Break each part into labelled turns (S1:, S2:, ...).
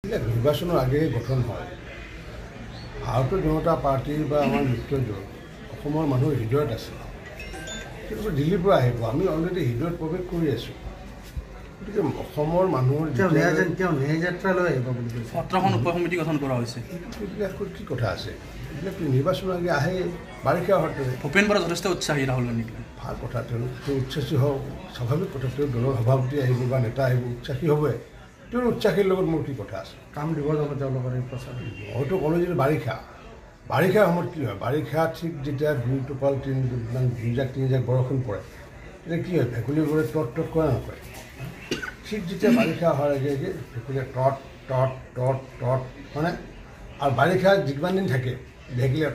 S1: নির্বাচনের আগে গঠন হয় ভারতীয় জনতা পার্টি বা আমার মিত্ৰজোঁট অসমৰ মানুহৰ হৃদয়ত আছে কিন্তু দিল্লীৰ পৰা আহিব আমি অলৰেডি হৃদয়ত প্ৰৱেশ কৰি আছোঁ গতিকে অসমৰ মানুহৰ
S2: ন্যায়যাত্ৰালৈ আহিব বুলি কৈছে 17খন উপ সমিতি গঠন কৰা হৈছে
S1: এইবিলাক কি কথা আছে এইবিলাক নিৰ্বাচনৰ আগে আহে বাৰিষা হওঁতে
S2: ভূপেন বৰা যথেষ্ট উৎসাহী ৰাহুল গান্ধী
S1: ভাল কথা তেওঁলোক উচ্ছ্বাসী হওক স্বাভাৱিক কথা তেওঁ দলৰ সভাপতি আহিব বা নেতা আহিব উৎসাহী হ'বই তেওঁৰ উৎসাহীৰ লগত মোৰ কি কথা আছে
S2: কাম দিব যাব তেওঁলোকৰ এই প্ৰচাৰ
S1: হয়তো ক'লোঁ যে বাৰিষাৰ সময়ত কি হয় বাৰিষা ঠিক যেতিয়া 2 টোপাল 2 জাক 3 জাক বৰষুণ পৰে তেতিয়া কি হয় ভেকুলীবোৰে টট কৰে নকৰে ঠিক যেতিয়া বাৰিষা হোৱাৰ আগে আগে ভেকুলীয়ে টট হয়নে আৰু বাৰিষা যিমান দিন থাকে ভেকুলীয়ে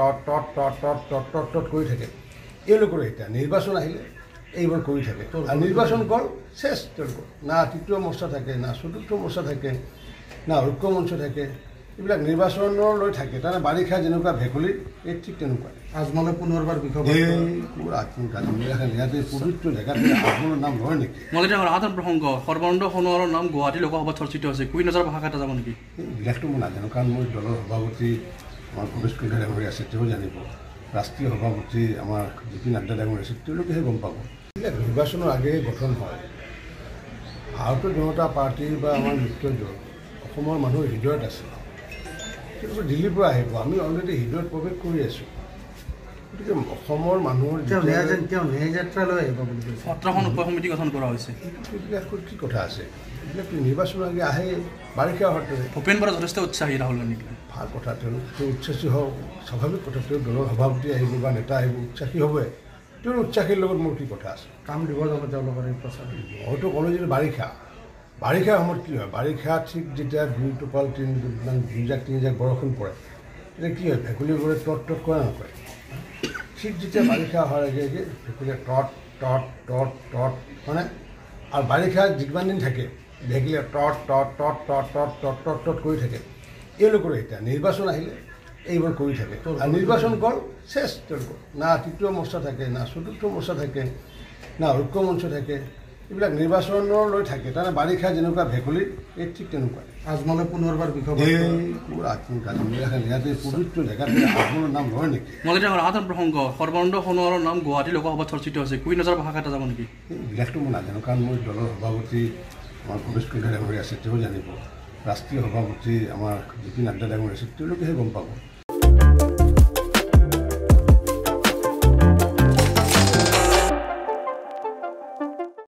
S1: টট কৰি থাকে এওঁলোকৰ এতিয়া নিৰ্বাচন আহিলে এইবোৰ কৰি থাকে আৰু নিৰ্বাচন গ'ল শেষ তেওঁলোকৰ না তৃতীয় মৰ্চা থাকে না চতুৰ্থ মৰ্চা থাকে না ঐক্য মঞ্চ থাকে এইবিলাক নিৰ্বাচনলৈ থাকে তাৰমানে বাৰিষা যেনেকুৱা ভেকুলী এই ঠিক তেনেকুৱা
S2: আজমলে পুনৰবাৰ
S1: ইয়াতে পবিত্ৰ জেগাত আজমলৰ নাম লয় নেকি
S2: আদান প্ৰসংগ সৰ্বানন্দ সোণোৱালৰ নাম গুৱাহাটী লোকসভাত চৰ্চিত হৈছে কুইনজাৰ ভাষা এটা যাব নেকি
S1: এইবিলাকতো মই নাজানো কাৰণ মই দলৰ সভাপতি আমাৰ ভৱেশ কলিতা ডাঙৰী আছে তেওঁ জানিব ৰাষ্ট্ৰীয় সভাপতি আমাৰ জে পি নাড্ডা ডাঙৰী আছে তেওঁলোকেহে গম পাব এইবিলাক নিৰ্বাচনৰ আগে গঠন হয় ভাৰতীয় জনতা পাৰ্টি বা আমাৰ মিত্ৰজোঁট অসমৰ মানুহৰ হৃদয়ত আছে কিন্তু দিল্লীৰ পৰা আহিব আমি অলৰেডি হৃদয়ত প্ৰৱেশ কৰি আছোঁ গতিকে অসমৰ মানুহৰ
S2: ন্যায়যাত্ৰালৈ আহিব বুলি কৈছে 17খন উপ সমিতি গঠন কৰা হৈছে
S1: এইবিলাক কি কথা আছে এইবিলাক নিৰ্বাচনৰ আগে আহে বাৰিষা হওঁতে
S2: ভূপেন বৰা যথেষ্ট উৎসাহী ৰাহুল গান্ধী
S1: ভাল কথা তেওঁলোক উচ্ছ্বাসী হওক স্বাভাৱিক কথা তেওঁ দলৰ সভাপতি আহিব বা নেতা আহিব উৎসাহী হ'বই তেওঁৰ উৎসাহীৰ লগত মোৰ কি কথা আছে
S2: কাম দিব যাব তেওঁলোকৰ এই প্ৰচাৰ
S1: হয়তো ক'লোঁ যে বাৰিষাৰ সময়ত কি হয় বাৰিষা ঠিক যেতিয়া 2 টোপাল 2 জাক 3 জাক বৰষুণ পৰে তেতিয়া কি হয় ভেকুলীবোৰে টট কৰে নকৰে ঠিক যেতিয়া বাৰিষা হোৱাৰ আগে আগে ভেকুলীয়ে টট হয়নে আৰু বাৰিষা যিমান দিন থাকে ভেকুলীয়ে টট কৰি থাকে এওঁলোকৰ এতিয়া নিৰ্বাচন আহিলে এইবোৰ কৰি থাকে আৰু নিৰ্বাচন গ'ল শেষ তেওঁলোকৰ না তৃতীয় মৰ্চা থাকে না চতুৰ্থ মৰ্চা থাকে না ঐক্য মঞ্চ থাকে এইবিলাক নিৰ্বাচনলৈ থাকে তাৰমানে বাৰিষা যেনেকুৱা ভেকুলী এই ঠিক তেনেকুৱা
S2: আজমলে পুনৰবাৰ
S1: ইয়াতে পবিত্ৰ জেগাত আজমলৰ নাম লয় নেকি
S2: আদান প্ৰসংগ সৰ্বানন্দ সোণোৱালৰ নাম গুৱাহাটী লোকসভাত চৰ্চিত হৈছে কুইনজাৰ ভাষা এটা যাব নেকি
S1: এইবিলাকতো মই নাজানো কাৰণ মই দলৰ সভাপতি আমাৰ ভৱেশ কলিতা ডাঙৰী আছে তেওঁ জানিব ৰাষ্ট্ৰীয় সভাপতি আমাৰ জে পি নাড্ডা ডাঙৰী আছে তেওঁলোকেহে গম পাব